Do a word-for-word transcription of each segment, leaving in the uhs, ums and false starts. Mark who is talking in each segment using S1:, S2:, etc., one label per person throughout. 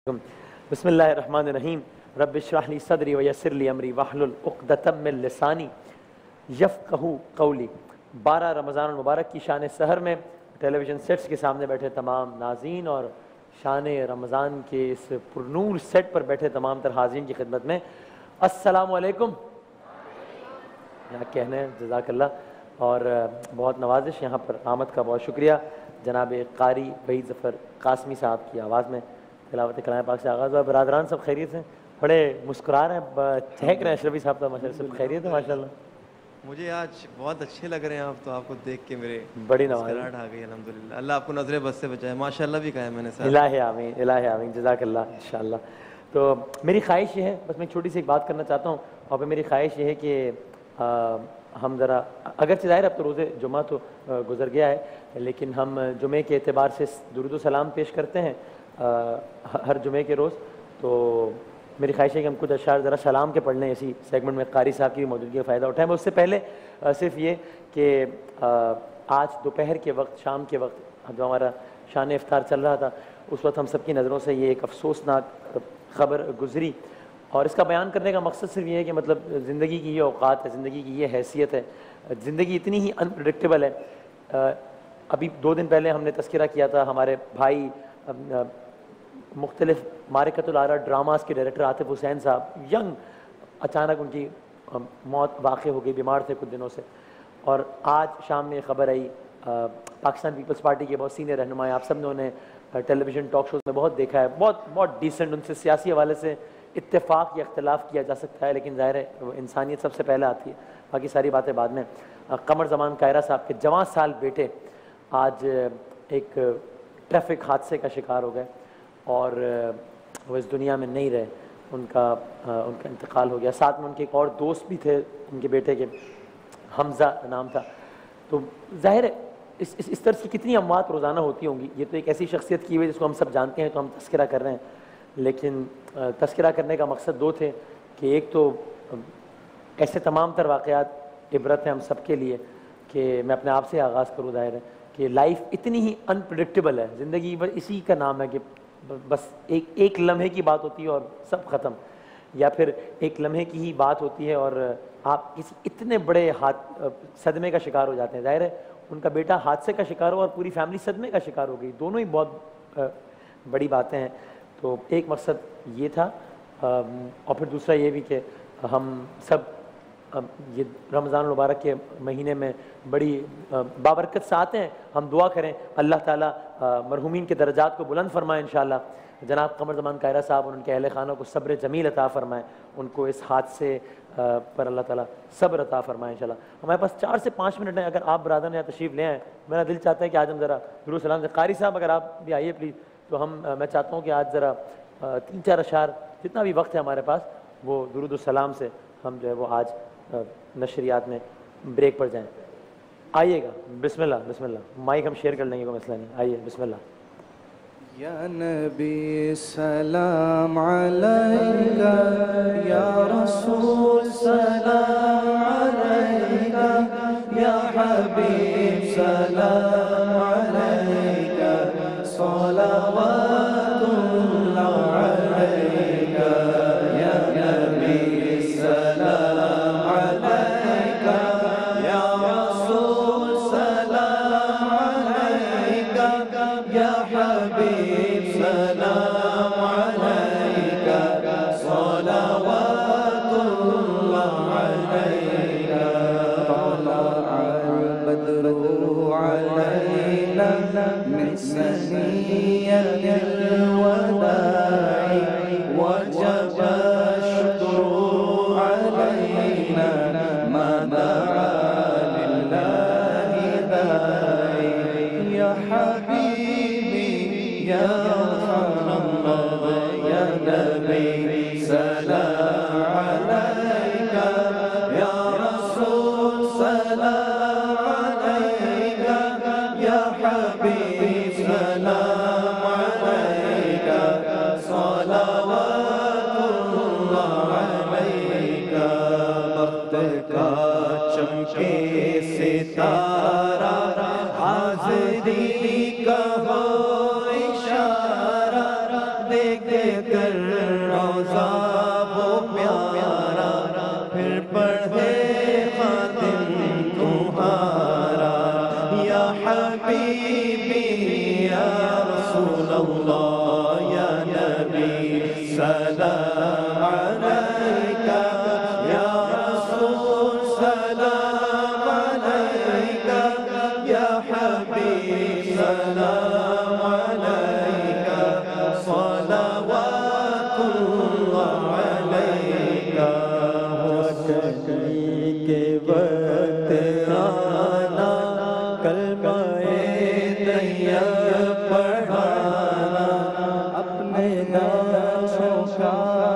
S1: बिस्मिल्लाहिर्रहमानिर्रहीम रब्बि इश्रह ली सदरी व यस्सिर ली अमरी वहलुल उक़दतम मिन लिसानी यफ़क़हू क़ौली। बारह रमज़ान मुबारक की शान सहर में टेलीविज़न सेट्स के सामने बैठे तमाम नाज़रीन और शान रमज़ान के इस पुरनूर सेट पर बैठे तमाम तर हाज़रीन की खिदमत में अस्सलामु अलैकुम। यहाँ कहने जज़ाकल्लाह और बहुत नवाजिश, यहाँ पर आमद का बहुत शुक्रिया। जनाब कारी वहीद ज़फ़र कासमी साहब की आवाज़ में तिलावत कलाम पाक से आगाज़ हुआ। बरादरान सब खैरियत हैं? बड़े मुस्कुरा रहे हैं, चहक रहे हैं अशरफी साहब तो माशाल्लाह। सब खैरियत है माशाल्लाह।
S2: मुझे आज बहुत अच्छे लग रहे हैं आप, तो आपको देख के मेरे
S1: बड़ी नवाज़
S2: आ गई अल्हम्दुलिल्लाह। अल्लाह आपको नजरे बस से बचाए। माशाल्लाह भी कहा है मैंने साहब।
S1: इलाही आमीन, इलाही आमीन, जज़ाकल्लाह इंशाअल्लाह। तो मेरी ख्वाहिश ये है, बस मैं छोटी सी एक बात करना चाहता हूँ और फिर मेरी ख्वाहिश ये है कि आ, हम ज़रा, अगरचे ज़ाहिर अब तो रोज़े जुमा तो गुज़र गया है, लेकिन हम जुमे के एतबार से दुरूद सलाम पेश करते हैं आ, हर जुमे के रोज़। तो मेरी ख्वाहिश है कि हम कुछ अशार ज़रा सलाम के पढ़ लें इसी सेगमेंट में, कारी साहब की मौजूदगी का फ़ायदा उठाएं। उससे पहले आ, सिर्फ ये कि आज दोपहर के वक्त, शाम के वक्त जो हमारा शान इफ्तार चल रहा था, उस वक्त हम सब की नज़रों से ये एक अफसोसनाक ख़बर गुज़री और इसका बयान करने का मकसद सिर्फ ये है कि मतलब ज़िंदगी की ये औकात है, ज़िंदगी की ये हैसियत है, ज़िंदगी इतनी ही अनप्रेडिक्टेबल है। अभी दो दिन पहले हमने तज़किरा किया था, हमारे भाई मुख्तलिफ मारिकतुल आरा ड्रामास के डायरेक्टर आतिफ हुसैन साहब, यंग, अचानक उनकी मौत वाक़ हो गई, बीमार थे कुछ दिनों से। और आज शाम में ख़बर आई, पाकिस्तान पीपल्स पार्टी के बहुत सीनियर रहनुमा, आप सब ने उन्हें टेलीविज़न टॉक शोज़ में बहुत देखा है, बहुत बहुत डिसेंट, उनसे सियासी हवाले से इत्तेफाक या इख्तलाफ किया जा सकता है, लेकिन ज़ाहिर है इंसानियत सबसे पहले आती है, बाकी सारी बातें बाद में। कमर ज़मान कायरा साहब के जवां साल बेटे आज एक ट्रैफिक हादसे का शिकार हो गए और वो इस दुनिया में नहीं रहे, उनका उनका इंतकाल हो गया। साथ में उनके एक और दोस्त भी थे, उनके बेटे के, हमज़ा नाम था। तो ज़ाहिर है इस इस इस तरह की कितनी अमवात रोज़ाना होती होंगी। ये तो एक ऐसी शख्सियत की हुई जिसको हम सब जानते हैं, तो हम तज़किरा कर रहे हैं, लेकिन तज़किरा करने का मकसद दो थे कि एक तो ऐसे तमाम तर वाक़यात इबरत है हम सब के लिए कि मैं अपने आप से आगाज़ करूँ। ज़ाहिर है कि लाइफ इतनी ही अनप्रेडिक्टेबल है, ज़िंदगी बस इसी का नाम है कि बस एक एक लम्हे की बात होती है और सब ख़त्म, या फिर एक लम्हे की ही बात होती है और आप किसी इतने बड़े हाथ सदमे का शिकार हो जाते हैं। ज़ाहिर है उनका बेटा हादसे का शिकार हो और पूरी फैमिली सदमे का शिकार हो गई, दोनों ही बहुत बड़ी बातें हैं। तो एक मकसद ये था और फिर दूसरा ये भी कि हम सब ये रमज़ान मुबारक के महीने में बड़ी बाबरकत से आते हैं, हम दुआ करें अल्लाह ताला मरहूमीन के दर्जात को बुलंद फरमाए इंशाअल्लाह। जनाब कमर ज़मान कायरा साहब और उनके अहले खाना को सब्र जमील अता फरमाए, उनको इस हादसे पर अल्लाह ताला सब्र अता फरमाए इंशाअल्लाह। हमारे पास चार से पाँच मिनट हैं, अगर आप बरादर यहाँ तशरीफ़ ले आएँ, मेरा दिल चाहता है कि आज हम ज़रा दुरूद सलाम से, कारी साहब अगर आप भी आइए प्लीज़, तो हम मैं चाहता हूँ कि आज ज़रा तीन चार अशार जितना भी वक्त है हमारे पास, वो दुरूद सलाम से हम जो है वो आज नशरियात में ब्रेक पर जाएं। आइएगा, बिस्मिल्लाह बिस्मिल्लाह। माइक हम शेयर कर लेंगे, कोई मसला नहीं, आइए बिस्मिल्लाह।
S3: या नबी सलाम अलैका, या रसूल सलाम अलैका, या हबीब सलाम अलैका, सलावतुल्लाह अलैका, या नबी सलाम अलैका, या रसूल सलाम अलैका, या हबीब सलाम अलैका, सलावतुल्लाह अलैका। तलअल बद्रु अलैना मिन सनियतिल वदाई, वजब शुक्रु अलैना मा दआ लिल्लाहि दाई। या हबीबी या अल्लाह या नबी सलाम अलैका, या रसूल सलाम अलैका, या हबीब सलाम अलैका, सलावतुल्लाह अलैका। वक्त का चमके सितारा, हाज़िरी का हो इशारा, देखते اگر روضہ وہ پیارا پھر پڑھے خادم تمہارا یا حبیبی یا رسول اللہ یا نبی سلام علیکہ یا رسول سلام علیکہ یا حبیب سلام علیکہ صلوات اللہ علیکہ وقتی کے وقت آنا کلمہ طیب پڑھانا اپنے ناشوں کا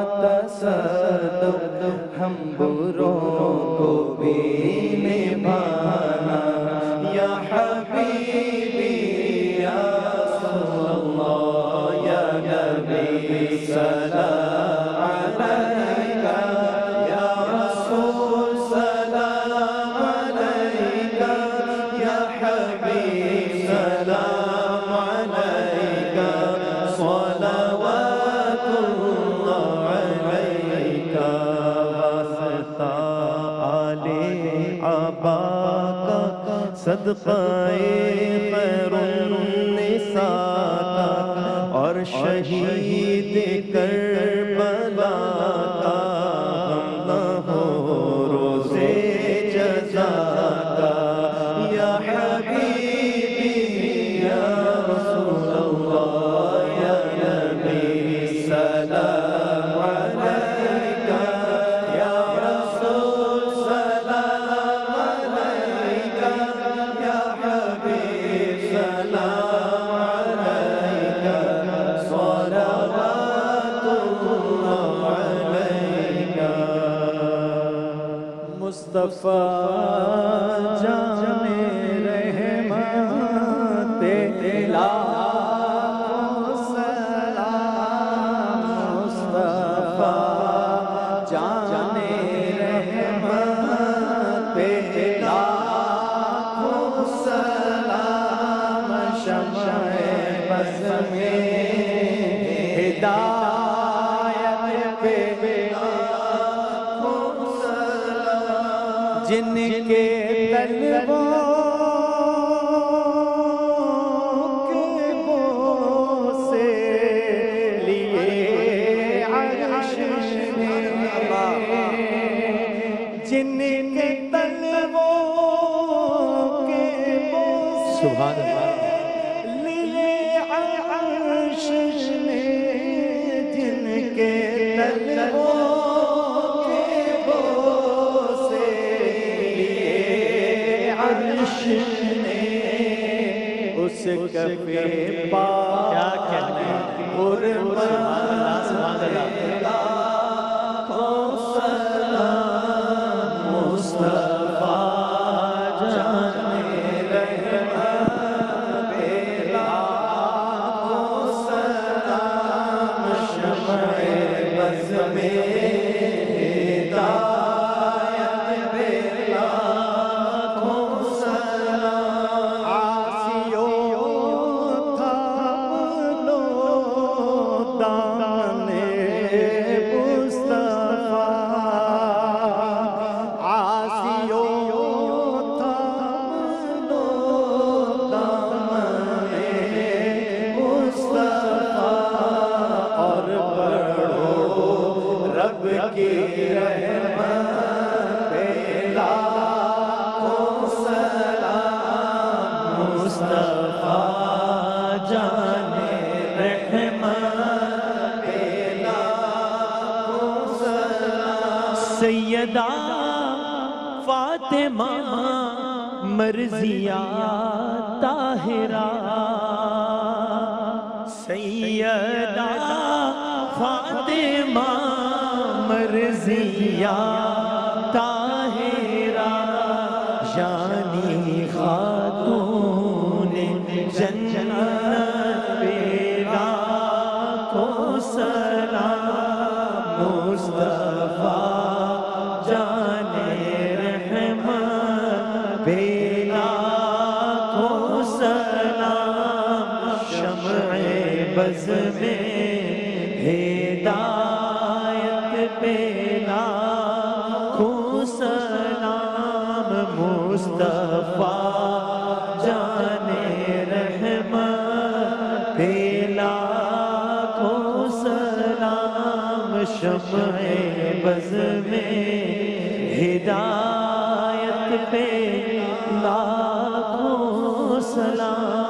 S3: تصدق ہم بروں کو بھی نبھانا یا حبیبی یا رسول اللہ یا نبی سلام علیکہ یا رسول سلام علیکہ یا حبیب سلام علیکہ صلوات اللہ علیکہ واسطہ آل عبا کا صدقہ خیر النساء کا اور شہید کربلا کا غم نہ ہو روزے جزا کا یا حبیبی یا رسول اللہ یا نبی سلام علیکہ یا رسول سلام علیکہ یا حبیب سلام علیکہ صلوات اللہ علیکہ مصطفیٰ جان رحمت لاکھوں سلام مصطفیٰ جان رحمت لاکھوں سلام شمع بز میں ہدایت پہ لاکھوں سلام جن کے طلبوں کے بوسے لیے عرش نے جن کے طلبوں کے بوسے
S1: سبحان اللہ
S3: لیے عرش نے جن کے طلبوں کے بوسے لیے عرش نے اس کفے پا
S1: کیا کہنا ہے
S3: قربان
S1: سبحان اللہ
S3: لاکھوں سلام مصطفیٰ جان رحمت لاکھوں سلام شمع بز میں ہدایت پہ لاکھوں سلام عاصیوں تھام لو دامن مصطفیٰ عاصیوں تھام لو دامن مصطفیٰ اور پڑھو رب کی رحمت پہ لاکھوں سلام مصطفیٰ جان رحمت پہ لاکھوں سلام سیدہ فاطمہ مرضیہ طاہرہ سیدہ فاطمہ مرضیہ طاہرہ جانی خاتون جنت پہ لاکھوں سلام مصطفیٰ جان رحمت پہ لاکھوں سلام شمع بز میں ہدایت پہ لاکھوں سلام مصطفیٰ جان رحمت پہ لاکھوں سلام شمع بز میں ہدایت پہ لاکھوں سلام